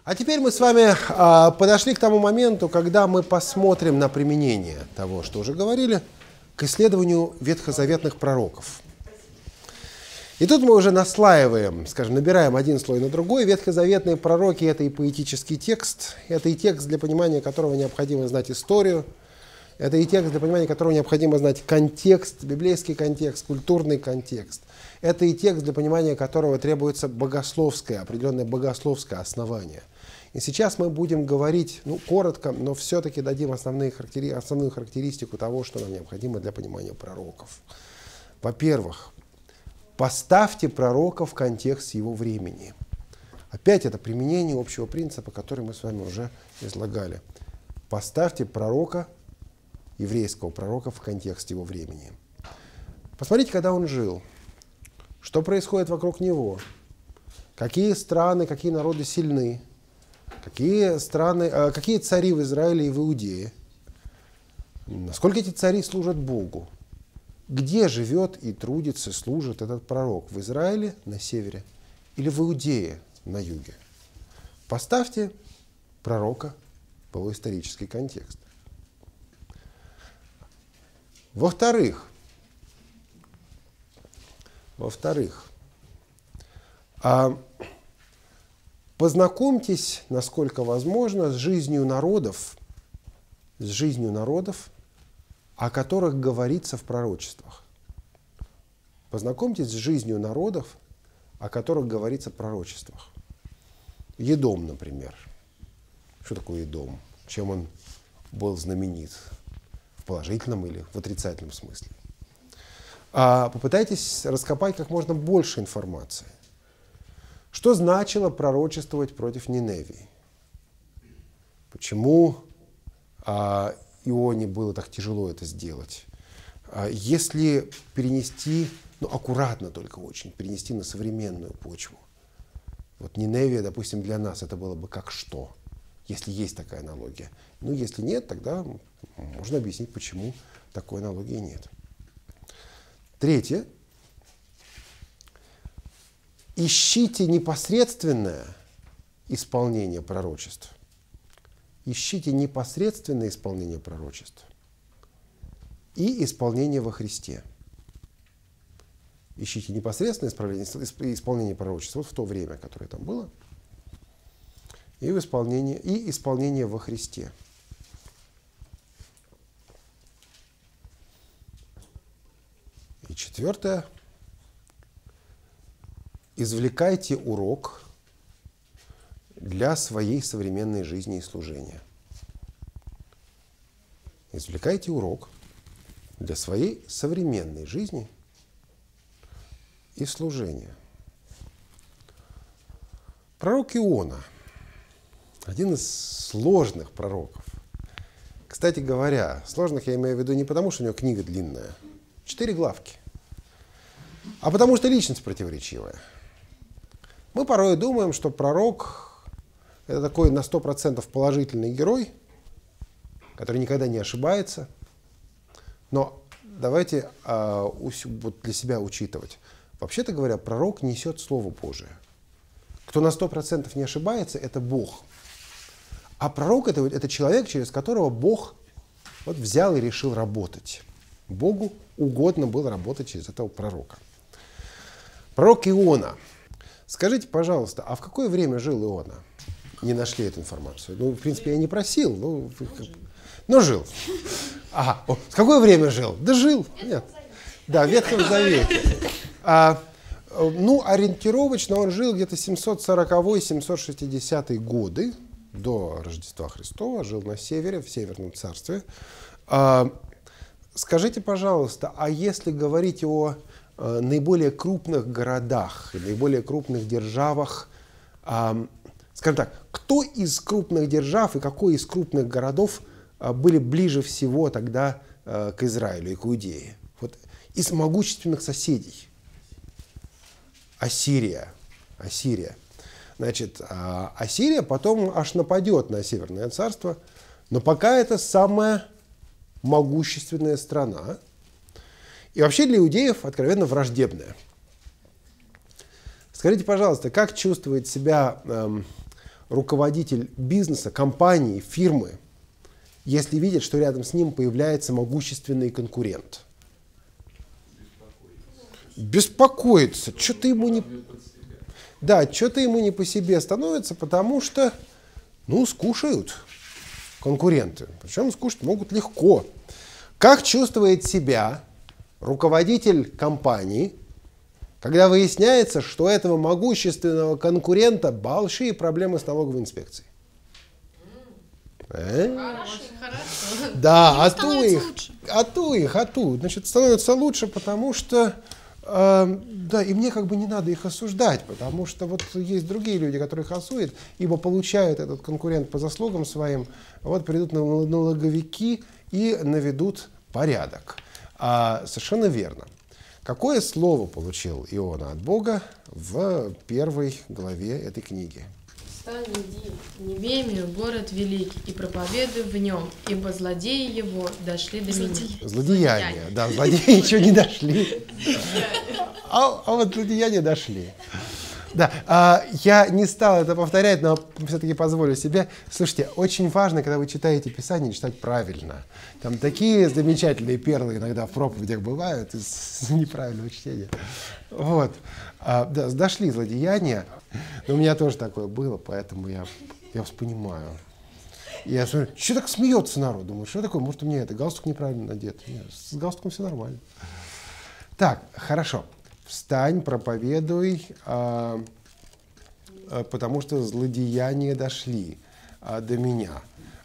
А теперь мы с вами подошли к тому моменту, когда мы посмотрим на применение того, что уже говорили, к исследованию ветхозаветных пророков. И тут мы уже наслаиваем, скажем, набираем один слой на другой. Ветхозаветные пророки — это и поэтический текст, это и текст, для понимания которого необходимо знать историю, это и текст, для понимания которого необходимо знать контекст, библейский контекст, культурный контекст. Это и текст, для понимания которого требуется богословское, определенное богословское основание. И сейчас мы будем говорить, коротко, но все-таки дадим основную характеристику того, что нам необходимо для понимания пророков. Во-первых, поставьте пророка в контекст его времени. Опять это применение общего принципа, который мы с вами уже излагали. Поставьте пророка, еврейского пророка, в контекст его времени. Посмотрите, когда он жил, что происходит вокруг него, какие страны, какие народы сильны, какие цари в Израиле и в Иудее, насколько эти цари служат Богу, где живет и трудится, служит этот пророк, в Израиле на севере или в Иудее на юге. Поставьте пророка в его исторический контекст. Во-вторых, познакомьтесь, насколько возможно, с жизнью народов, о которых говорится в пророчествах. Познакомьтесь с жизнью народов, о которых говорится в пророчествах. Едом, например. Что такое Едом? Чем он был знаменит? В положительном или в отрицательном смысле? Попытайтесь раскопать как можно больше информации. Что значило пророчествовать против Ниневии? Почему Ионе было так тяжело это сделать? Если перенести, аккуратно только очень, перенести на современную почву. Вот Ниневия, допустим, для нас это было бы как что, если есть такая аналогия. Если нет, тогда можно объяснить, почему такой аналогии нет. Третье. Ищите непосредственное исполнение пророчеств. Ищите непосредственное исполнение пророчеств и исполнение во Христе. Ищите непосредственное исполнение пророчеств вот в то время, которое там было, и исполнение во Христе. И четвертое. Извлекайте урок для своей современной жизни и служения. Извлекайте урок для своей современной жизни и служения. Пророк Иона – один из сложных пророков. Кстати говоря, сложных я имею в виду не потому, что у него книга длинная, 4 главки, а потому что личность противоречивая. Мы порой думаем, что пророк – это такой на 100% положительный герой, который никогда не ошибается. Но давайте для себя учитывать. Вообще-то говоря, пророк несет Слово Божие. Кто на 100% не ошибается – это Бог. А пророк – это человек, через которого Бог взял и решил работать. Богу угодно было работать через этого пророка. Пророк Иона. Скажите, пожалуйста, а в какое время жил Иона? Не нашли эту информацию. В принципе, я не просил, но жил. Ага, в какое время жил? Да жил. Нет. Да, в Ветхом Завете. Ориентировочно он жил где-то 740-760 годы до Рождества Христова, жил на севере, в Северном царстве. Скажите, пожалуйста, а если говорить о наиболее крупных городах, наиболее крупных державах, скажем так, кто из крупных держав и какой из крупных городов были ближе всего тогда к Израилю и к Иудее? Из могущественных соседей. Ассирия. Значит, Ассирия потом аж нападет на Северное царство, но пока это самая могущественная страна. И вообще для иудеев откровенно враждебная. Скажите, пожалуйста, как чувствует себя руководитель бизнеса, компании, фирмы, если видит, что рядом с ним появляется могущественный конкурент? Беспокоится. Что-то ему не... Да, что-то ему не по себе становится, потому что, скушают конкуренты. Причем скушать могут легко. Как чувствует себя руководитель компании, когда выясняется, что у этого могущественного конкурента большие проблемы с налоговой инспекцией? Хорошо. Да, ату их. Значит, становится лучше, потому что, да, и мне как бы не надо их осуждать, потому что вот есть другие люди, которые их осудят, ибо получают этот конкурент по заслугам своим, вот придут налоговики и наведут порядок. Совершенно верно. Какое слово получил Иона от Бога в 1 главе этой книги? «Встань, иди в Ниневию, город великий, и проповедуй в нем, ибо злодеи его дошли до меня». Злодеяния. Да, злодеи еще не дошли. А вот злодеяния дошли. Да, я не стал это повторять, но все-таки позволю себе. Слушайте, очень важно, когда вы читаете Писание, читать правильно. Там такие замечательные перлы иногда в проповедях бывают из неправильного чтения. Вот. Да, дошли злодеяния. Но у меня тоже такое было, поэтому я вас понимаю. Я смотрю, что так смеется народ? Думаю, что такое? Может, у меня это галстук неправильно надет? Нет, с галстуком все нормально. Так, хорошо. Встань, проповедуй, потому что злодеяния дошли до меня.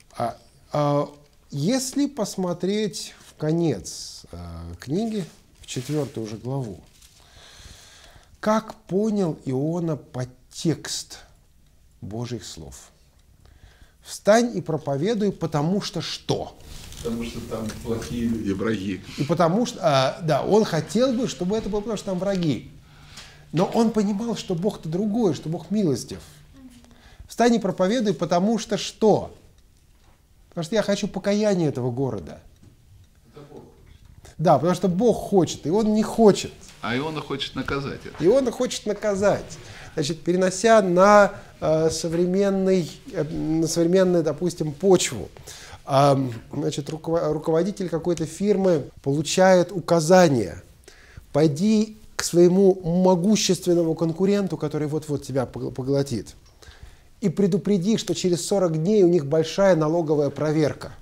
Если посмотреть в конец книги, в 4 уже главу, как понял Иона подтекст Божьих слов? Встань и проповедуй, потому что что? Потому что там плохие люди, враги. И потому что, да, он хотел бы, чтобы это было, потому что там враги. Но он понимал, что Бог-то другой, что Бог милостив. Встань и проповедуй, потому что что? Потому что я хочу покаяния этого города. Это Бог. Да, потому что Бог хочет, и он не хочет. А Иона хочет наказать это. Иона хочет наказать. Значит, перенося на современную, допустим, почву. Значит, руководитель какой-то фирмы получает указание: пойди к своему могущественному конкуренту, который вот-вот тебя поглотит, и предупреди, что через 40 дней у них большая налоговая проверка.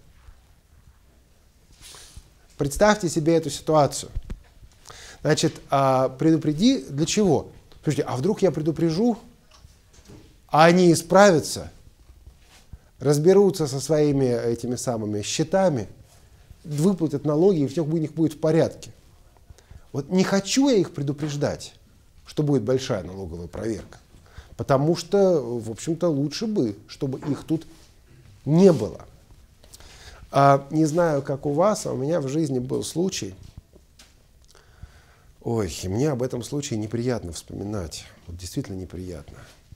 Представьте себе эту ситуацию. Значит, предупреди для чего? Слушайте, а вдруг я предупрежу, а они исправятся, разберутся со своими этими самыми счетами, выплатят налоги, и все у них будет в порядке. Вот не хочу я их предупреждать, что будет большая налоговая проверка, потому что, в общем-то, лучше бы, чтобы их тут не было. Не знаю, как у вас, а у меня в жизни был случай. Ой, и мне об этом случае неприятно вспоминать. Вот действительно неприятно.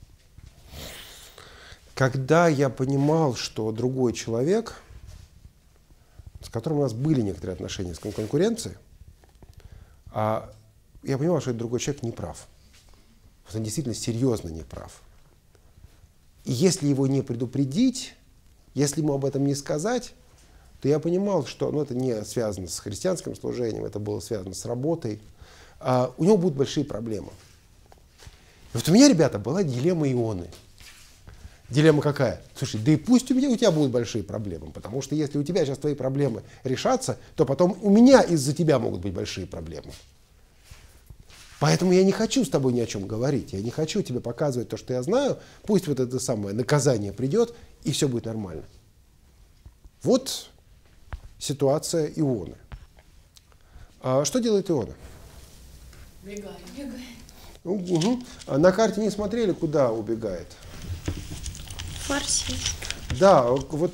Когда я понимал, что другой человек, с которым у нас были некоторые отношения с конкуренцией, я понимал, что этот другой человек не прав. Он действительно серьезно не прав. И если его не предупредить, если ему об этом не сказать, то я понимал, что это не связано с христианским служением, это было связано с работой. У него будут большие проблемы. И вот у меня, ребята, была дилемма Ионы. Дилемма какая? Слушай, да и пусть у тебя будут большие проблемы, потому что если у тебя сейчас твои проблемы решатся, то потом у меня из-за тебя могут быть большие проблемы. Поэтому я не хочу с тобой ни о чем говорить, я не хочу тебе показывать то, что я знаю, пусть вот это самое наказание придет, и все будет нормально. Вот ситуация Ионы. Что делает Иона? Бегает. Угу. На карте не смотрели, куда убегает? Фарси. Да, вот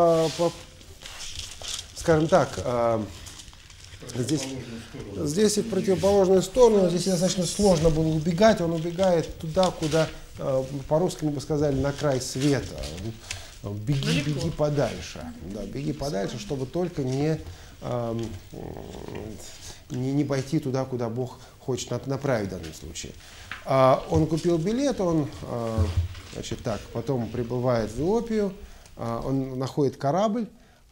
скажем так, здесь и в противоположную сторону, здесь достаточно сложно было убегать, он убегает туда, куда, по-русски мы бы сказали, на край света. Беги подальше. Да, беги подальше, чтобы только не пойти туда, куда Бог хочет направить в данном случае. Он купил билет, он Значит, так, потом прибывает в Иопию, он находит корабль,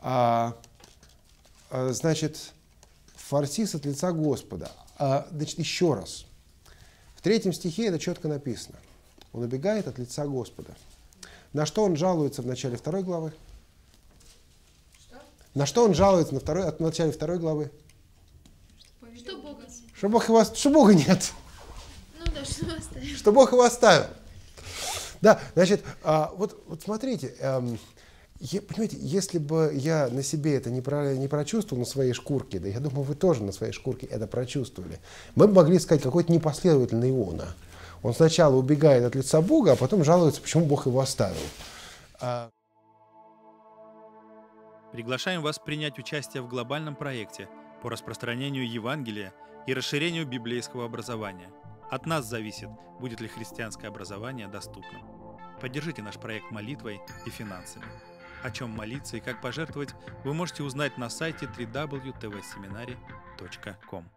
значит, фарсис от лица Господа. Значит, еще раз. В 3 стихе это четко написано. Он убегает от лица Господа. На что он жалуется в начале 2 главы? Что? На что он жалуется в начале 2 главы? Что Бога? Что Бога нет. Ну да, что оставил. Что Бог его оставил. Да, значит, вот смотрите, понимаете, если бы я на себе это не прочувствовал, на своей шкурке, да я думаю, вы тоже на своей шкурке это прочувствовали, мы бы могли сказать, какой-то непоследовательный Иона. Он сначала убегает от лица Бога, а потом жалуется, почему Бог его оставил. Приглашаем вас принять участие в глобальном проекте по распространению Евангелия и расширению библейского образования. От нас зависит, будет ли христианское образование доступным. Поддержите наш проект молитвой и финансами. О чем молиться и как пожертвовать, вы можете узнать на сайте www.tvseminary.com.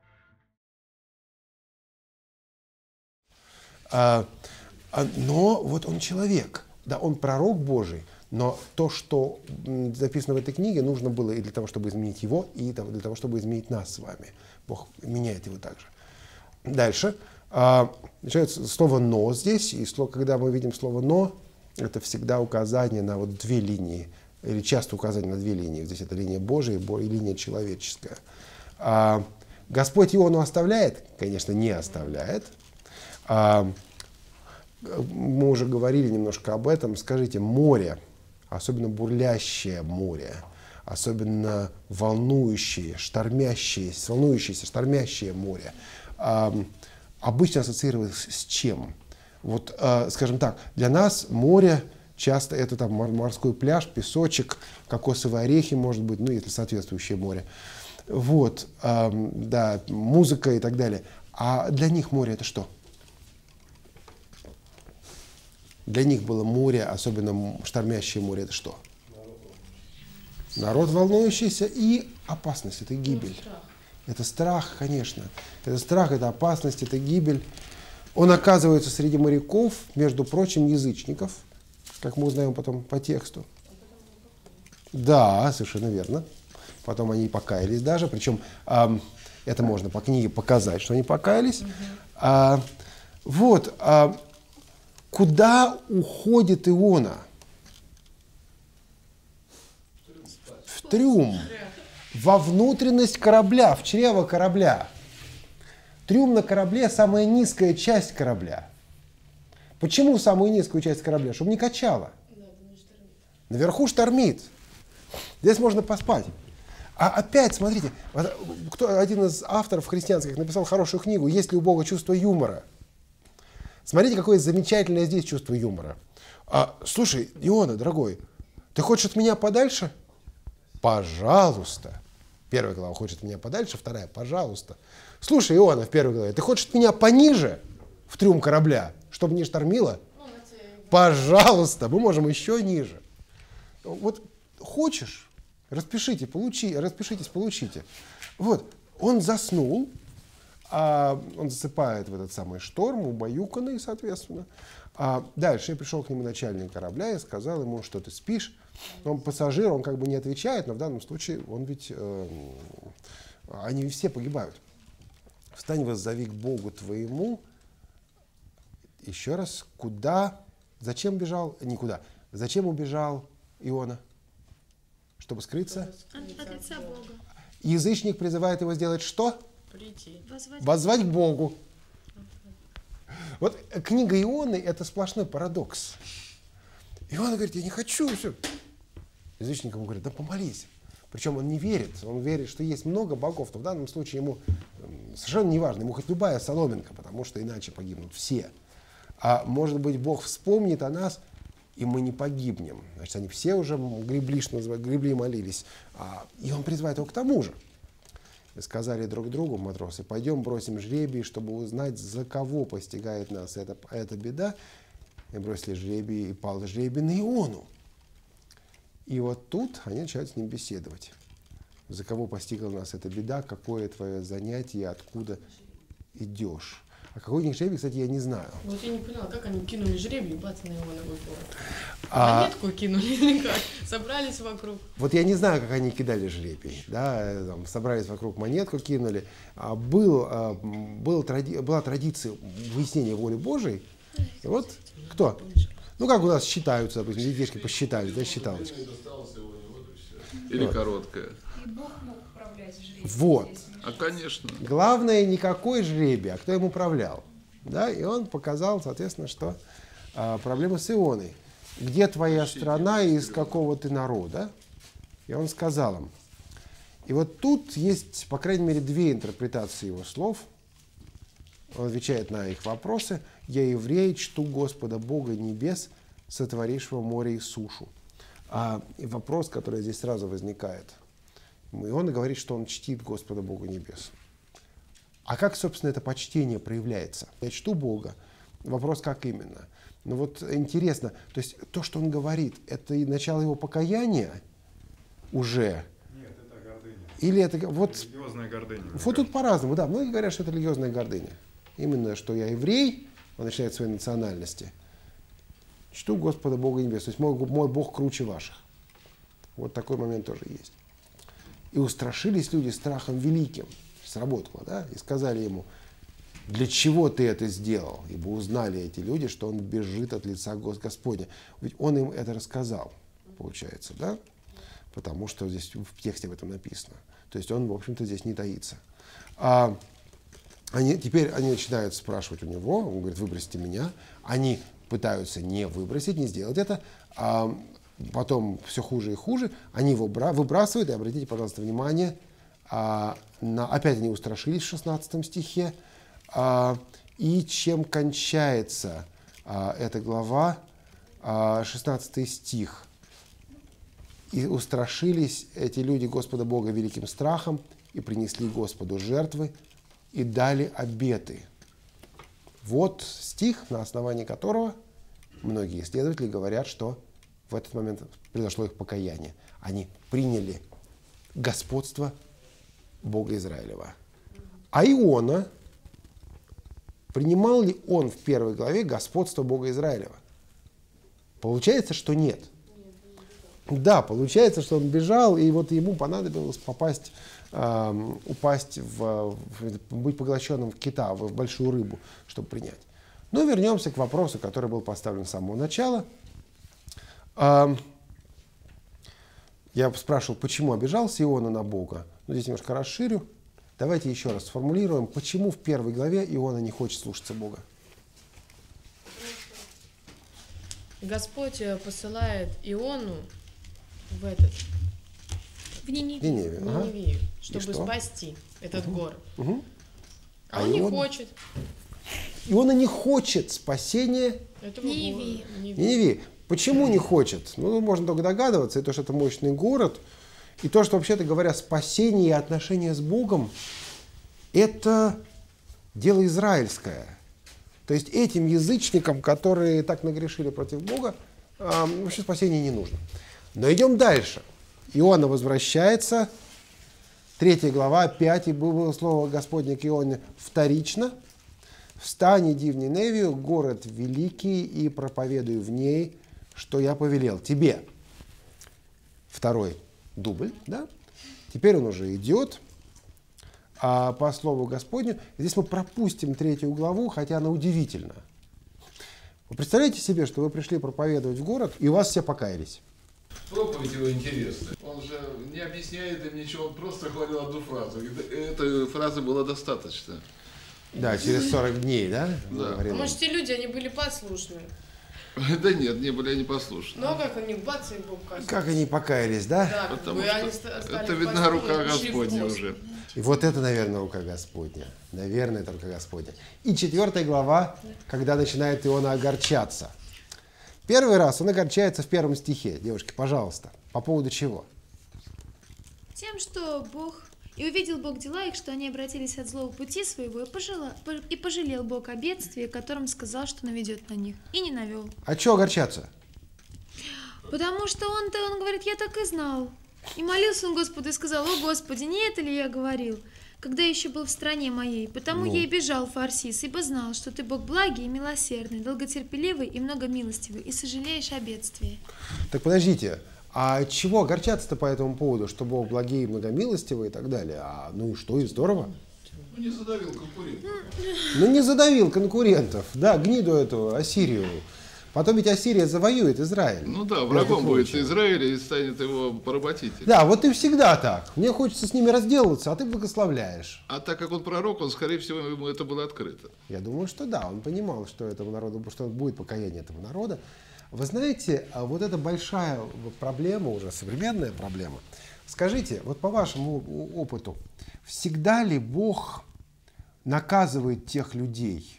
Но вот он человек, да, он пророк Божий, но то, что записано в этой книге, нужно было и для того, чтобы изменить его, и для того, чтобы изменить нас с вами. Бог меняет его также. Дальше. Начинается слово «но» здесь, и когда мы видим слово «но», это всегда указание на вот 2 линии, или часто указание на 2 линии. Здесь это линия Божия и линия человеческая. Господь Иону оставляет? Конечно, не оставляет. Мы уже говорили немножко об этом. Скажите, море, особенно бурлящее море, особенно волнующееся, штормящее море, обычно ассоциировалось с чем? Вот, скажем так, для нас море часто это там морской пляж, песочек, кокосовые орехи, может быть, ну, если соответствующее море. Вот, да, музыка и так далее. А для них море это что? Для них было море, особенно штормящее море, это что? Народ волнующийся и опасность, это гибель. Это страх, конечно. Это страх, это опасность, это гибель. Он оказывается среди моряков, между прочим, язычников, как мы узнаем потом по тексту. Да, совершенно верно. Потом они покаялись даже, причем это можно по книге показать, что они покаялись. Куда уходит Иона? В трюм. Во внутренность корабля, в чрево корабля. Трюм на корабле – самая низкая часть корабля. Почему самую низкую часть корабля? Чтобы не качало. Наверху штормит. Здесь можно поспать. А опять, смотрите, один из авторов христианских написал хорошую книгу «Есть ли у Бога чувство юмора?». Смотрите, какое замечательное здесь чувство юмора. Слушай, Иона, дорогой, ты хочешь от меня подальше? Пожалуйста. 1 глава хочет от меня подальше, 2 пожалуйста. Слушай, Иона, в 1 главе, ты хочешь от меня пониже в трюм корабля, чтобы не штормило? Пожалуйста, мы можем еще ниже. Вот хочешь, распишитесь, получите. Вот, он заснул, он засыпает в этот самый шторм, убаюканный, соответственно. Дальше пришел к нему начальник корабля и сказал ему, что ты спишь. Он пассажир, он как бы не отвечает, но в данном случае он ведь, они все погибают. Встань, воззови к Богу твоему. Еще раз, куда, зачем бежал? Никуда. Зачем убежал Иона? Чтобы скрыться? От лица Бога. Язычник призывает его сделать что? Прийти. Воззвать к Богу. Вот книга Ионы – это сплошной парадокс. Иона говорит, я не хочу, все. Язычник ему говорит, да помолись. Причем он не верит, он верит, что есть много богов, но в данном случае ему совершенно не важно, ему хоть любая соломинка, потому что иначе погибнут все. Может быть, Бог вспомнит о нас, и мы не погибнем. Значит, они все уже гребли и молились. И он призывает его к тому же. И сказали друг другу, матросы, пойдем бросим жребий, чтобы узнать, за кого постигает нас эта беда. И бросили жребий, и пал жребий на Иону. И вот тут они начинают с ним беседовать. За кого постигла нас эта беда, какое твое занятие, откуда идешь. А какой у них жребий, кстати, я не знаю. Вот я не поняла, как они кинули жребий, бац, на Ионовый город. Монетку кинули или как? Собрались вокруг. Вот я не знаю, как они кидали жребий. Да, там, собрались вокруг, монетку кинули. Была традиция выяснения воли Божией. И вот кто? Ну, как у нас считаются, допустим, детишки посчитали, да, считалочка. Или короткая. И Бог мог управлять жребием. Вот. А, конечно. Главное, не какой жребий, а кто им управлял. Да? И он показал, соответственно, что проблема с Ионой. Где твоя страна и из какого ты народа? И он сказал им. И вот тут есть, по крайней мере, две интерпретации его слов. Он отвечает на их вопросы. «Я еврей, чту Господа Бога небес, сотворившего море и сушу». И вопрос, который здесь сразу возникает. И он говорит, что он чтит Господа Бога небес. А как, собственно, это почтение проявляется? Я чту Бога. Вопрос, как именно? Ну вот интересно, то есть то, что он говорит, это и начало его покаяния уже? Нет, это гордыня. Или это вот... Религиозная гордыня. Вот тут по-разному, да. Многие говорят, что это религиозная гордыня. Именно, что я еврей, он начинает с своей национальности. Чту Господа Бога небес. То есть мой Бог круче ваших. Вот такой момент тоже есть. И устрашились люди страхом великим. Сработало, да? И сказали ему, для чего ты это сделал? Ибо узнали эти люди, что он бежит от лица Господня. Ведь он им это рассказал, получается, да? Потому что здесь в тексте об этом написано. То есть он, в общем-то, здесь не таится. Теперь они начинают спрашивать у него, он говорит, выбросьте меня. Они пытаются не выбросить, не сделать это. Потом все хуже и хуже. Они его выбрасывают. И обратите, пожалуйста, внимание, опять они устрашились в 16 стихе. И чем кончается эта глава, 16 стих. «И устрашились эти люди Господа Бога великим страхом, и принесли Господу жертвы, и дали обеты». Вот стих, на основании которого многие исследователи говорят, что в этот момент произошло их покаяние. Они приняли господство Бога Израилева. А Иона, принимал ли он в первой главе господство Бога Израилева? Получается, что нет. Да, получается, что он бежал, и вот ему понадобилось упасть, быть поглощенным в кита, в большую рыбу, чтобы принять. Но вернемся к вопросу, который был поставлен с самого начала. Я спрашивал, почему обижался Иона на Бога. Но здесь немножко расширю. Давайте еще раз сформулируем, почему в первой главе Иона не хочет слушаться Бога. Господь посылает Иону в Ниневию, чтобы спасти этот город. А он не хочет. Иона не хочет спасения Ниневии. Почему не хочет? Ну, можно только догадываться, и то, что это мощный город, и то, что, вообще-то говоря, спасение и отношения с Богом – это дело израильское. То есть этим язычникам, которые так нагрешили против Бога, вообще спасения не нужно. Но идем дальше. Иона возвращается. 3 глава, опять и было слово Господне к Ионе вторично. «Встань, иди в Ниневию, город великий, и проповедуй в ней, что я повелел тебе». Второй дубль, да? Теперь он уже идет по слову Господню. Здесь мы пропустим 3 главу, хотя она удивительна. Вы представляете себе, что вы пришли проповедовать в город, и у вас все покаялись? Проповедь его интересная. Он же не объясняет им ничего, он просто говорил одну фразу. И этой фразы было достаточно. Да, через 40 дней, да? Да. Может, те люди, они были послушны. Да нет, не были они послушны. Но как они, бац, и Бог кажется. Как они покаялись, да? Да, Потому они что стали это видна рука Господня уже. И вот это, наверное, рука Господня. Наверное, это рука Господня. И 4 глава, когда начинает Иона огорчаться. Первый раз он огорчается в 1 стихе. Девушки, пожалуйста, по поводу чего? Тем, что И увидел Бог дела их, что они обратились от злого пути своего, и пожалел Бог о бедствии, которым сказал, что наведет на них, и не навел. А чего огорчаться? Потому что он говорит, я так и знал. И молился он Господу и сказал, о Господи, не это ли я говорил? когда еще был в стране моей. Потому Ну. я и бежал в Фарсис, ибо знал, что ты Бог благий и милосердный, долготерпеливый и многомилостивый, и сожалеешь о бедствии. Так подождите, а чего огорчаться-то по этому поводу, что Бог благий и многомилостивый и так далее? Ну и что, и здорово? Ну, не задавил конкурентов. Ну не задавил конкурентов, да, гниду эту, Ассирию. Потом ведь Ассирия завоюет Израиль. Ну да, между врагом будет прочим. Израиля и станет его поработителем. Да, вот ты всегда так. Мне хочется с ними разделаться, а ты благословляешь. А так как он пророк, он, скорее всего, ему это было открыто. Я думаю, что да, он понимал, что этому народу, что будет покаяние этого народа. Вы знаете, вот это большая проблема, уже современная проблема. Скажите, вот по вашему опыту, всегда ли Бог наказывает тех людей,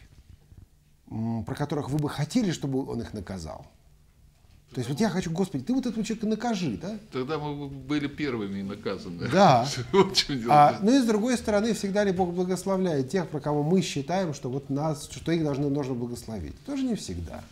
про которых вы бы хотели, чтобы он их наказал? То есть вот я хочу, Господи, ты вот этого человека накажи, да? Тогда мы были первыми наказаны. Да. Вот в чем дело. Ну и с другой стороны, всегда ли Бог благословляет тех, про кого мы считаем, что вот нас, что их нужно благословить? Тоже не всегда.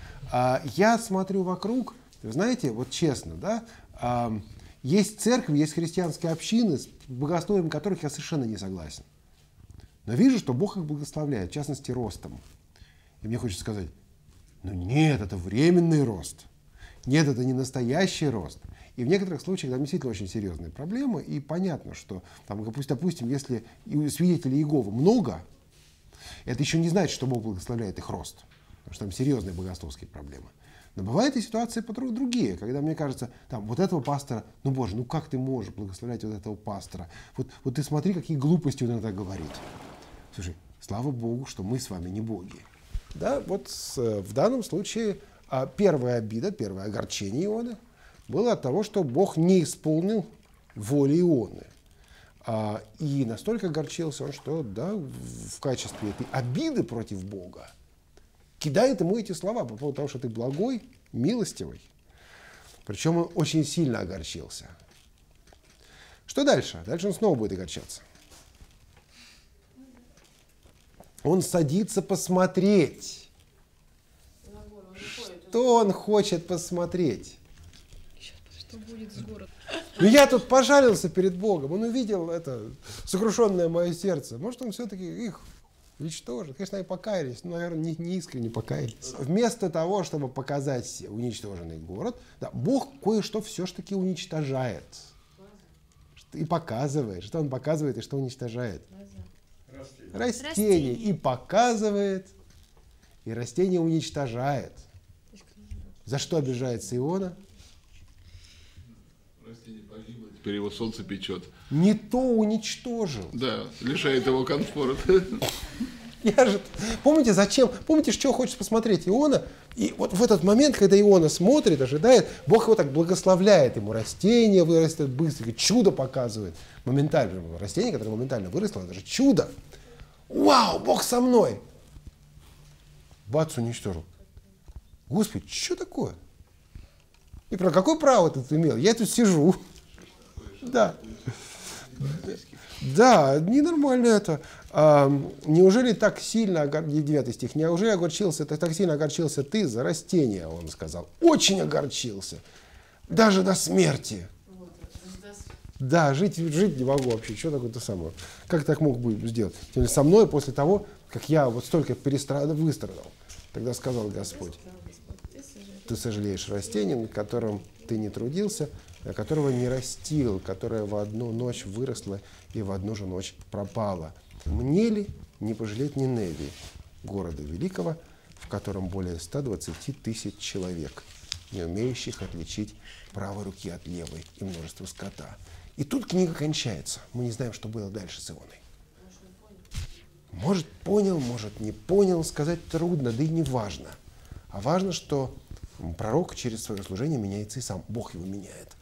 Я смотрю вокруг, вы знаете, вот честно, да, есть церкви, есть христианские общины, с богословием которых я совершенно не согласен. Но вижу, что Бог их благословляет, в частности, ростом. И мне хочется сказать, ну нет, это временный рост. Нет, это не настоящий рост. И в некоторых случаях там действительно очень серьезные проблемы. И понятно, что, там, допустим, если свидетелей Иеговы много, это еще не значит, что Бог благословляет их рост. Потому что там серьезные богословские проблемы. Но бывают и ситуации другие, когда мне кажется, там, вот этого пастора, ну Боже, ну как ты можешь благословлять вот этого пастора? Вот ты смотри, какие глупости он иногда говорит. Слушай, слава Богу, что мы с вами не боги. Да, вот в данном случае первая обида, первое огорчение Ионы было от того, что Бог не исполнил воли Ионы. И настолько огорчился он, что да, в качестве этой обиды против Бога кидает ему эти слова по поводу того, что ты благой, милостивый. Причем он очень сильно огорчился. Что дальше? Дальше он снова будет огорчаться. Он садится посмотреть. Что он хочет посмотреть? Что будет с городом? Ну я тут пожалился перед Богом. Он увидел это сокрушенное мое сердце. Может, он все-таки их уничтожит. Конечно, они покаялись, но, наверное, не искренне покаялись. Вместо того, чтобы показать уничтоженный город, да, Бог кое-что все-таки уничтожает. И показывает. Что он показывает и что уничтожает? Растения. И показывает, и растение уничтожает. За что обижается Иона? Растение погибло, теперь его солнце печет. Не то уничтожил. Да, лишает его комфорта. Я же... Помните, зачем? Помните, что хочет посмотреть Иона? И вот в этот момент, когда Иона смотрит, ожидает, Бог его так благословляет. Ему растение вырастет быстро, чудо показывает. Моментально. Растение, которое моментально выросло, это же чудо. Вау, Бог со мной. Бац, уничтожил. Господи, что такое? И про какое право ты имел? Я тут сижу. Да. Да, ненормально это. Неужели так сильно, 9 стих, неужели огорчился, так сильно огорчился ты за растение, он сказал. Очень огорчился. Даже до смерти. Да, жить не могу вообще. Что такое-то самое? Как так мог бы сделать? Тем более со мной после того, как я вот столько выстрадал. Тогда сказал Господь, ты сожалеешь растением, над которым ты не трудился, которого не растил, которое в одну ночь выросло и в одну же ночь пропало. Мне ли не пожалеть Ниневии, города великого, в котором более 120 тысяч человек, не умеющих отличить правой руки от левой, и множество скота. И тут книга кончается. Мы не знаем, что было дальше с Ионой. Может, понял, может, не понял, сказать трудно, да и не важно. А важно, что пророк через свое служение меняется и сам. Бог его меняет.